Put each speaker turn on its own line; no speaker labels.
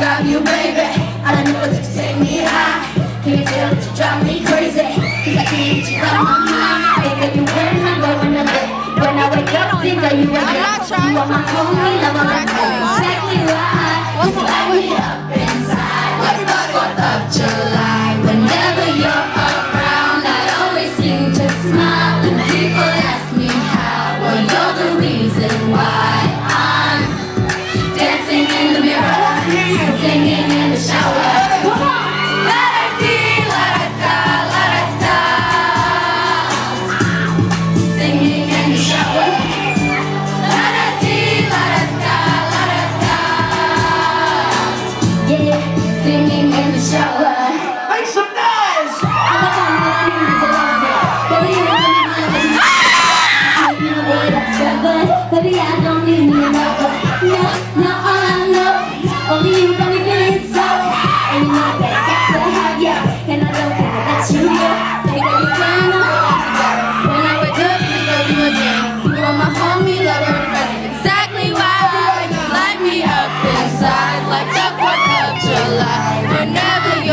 describe you, baby. All I know is that you take me high. Can you feel that you drive me crazy? Cause I can't get you out my mind. Baby, you when I go in the bed. When I wake up, think of you again. You are my homie, lover, I know exactly why. You light me up inside like the 4th of July. Whenever you're around, I always seem to smile. When people ask me how, well, you're the reason why. I'm dancing in the mirror, singing in the shower. Singing in the shower. Singing in the shower.
Make some noise!
Baby, I don't need me another. No, all I know, only you got me feeling so. And you know that I got to have you, and I don't think that you know. Baby, you can when I wake up, think of you again. You are my homie, lover, and friend. Exactly why you light me up inside like the 4th of July. Whenever you're